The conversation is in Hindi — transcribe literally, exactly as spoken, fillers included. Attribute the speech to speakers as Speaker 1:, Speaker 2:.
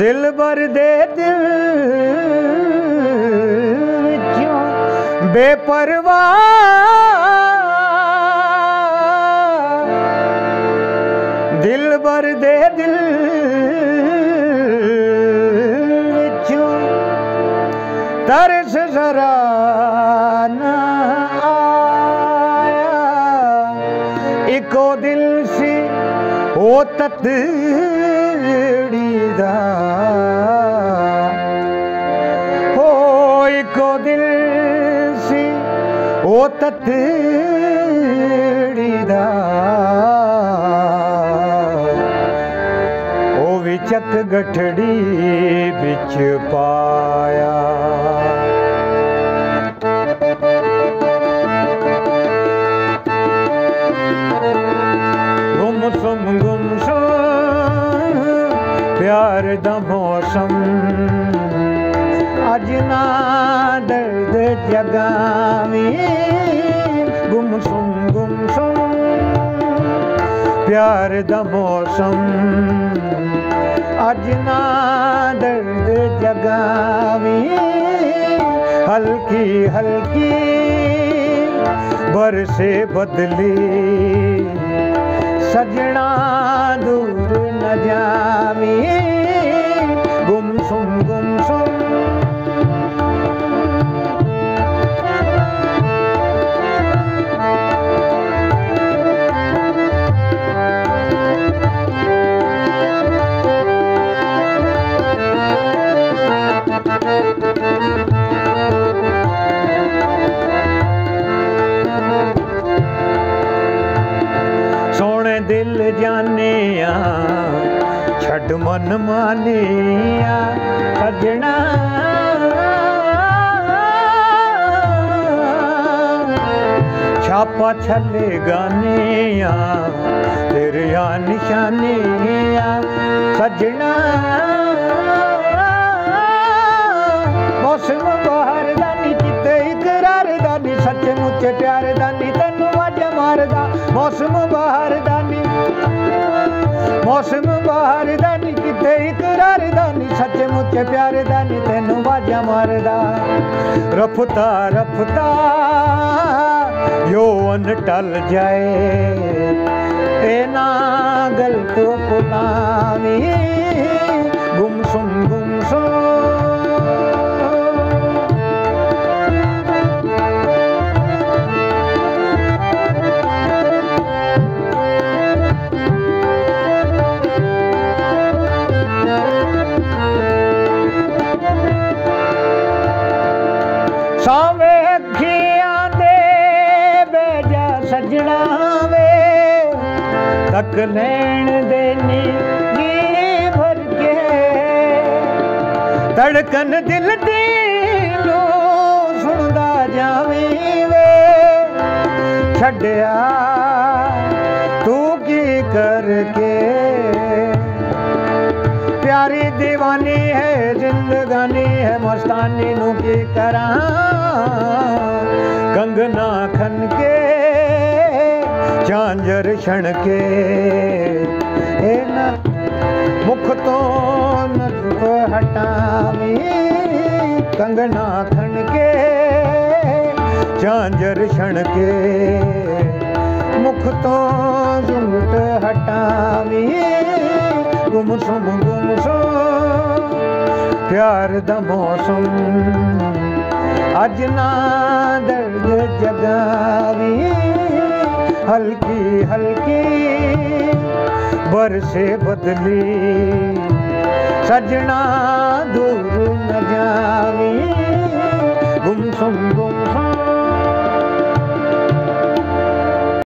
Speaker 1: दिल भर दे दिल विचों बेपरवाह दिल भर दे दिल विचों तरस जरा न आया इको दिल सी ओ ततड़ी दा हो इको दिल सी ओ ततड़ी दा ओ विचक गठड़ी बिच पाया गुमसुम गुमसुम प्यार दा मौसम अज ना दर्द जगावी गुमसुम गुमसुम प्यार दा मौसम अज ना दर्द जगावी हल्की हल्की बरसे बदली सजना दूर न जावी गुमसुम गुमसुम दिल जाने छड़ मन माने सजना छापा छले गाने तेरे निशाने सजना मौसम बाहर दानी चिते इकरार दानी सच्चे मुच्चे प्यार दानी तेनू वाजा मारदा मौसम बाहर दानी मौसम बाहर दानी किते इकरार दानी सच्चे मुच्चे प्यार दानी तेनू वाजा मारदा रफ्ता रफ्ता यौवन टल जाए ए ना गलत पुलावी गुमसुम गुमसुम सावे अखियां दे बेजा सजना वे तक लैन देनी जी भर के धड़कन दिल दिलो सुनदा जावी वे छड्या तू की करके प्यारी दीवानी है जिंदगानी है मस्तानी नू की करा कंगना खन के झांझर छण के ए ना मुख तो नजर हटावी कंगना खन के झांझर छण के मुख तो झूठ हटावी गुमसुम गुमसुम प्यार दा मौसम अज ना दर्द जगावी हल्की हल्की बरसे बदली सजना दूर न जावी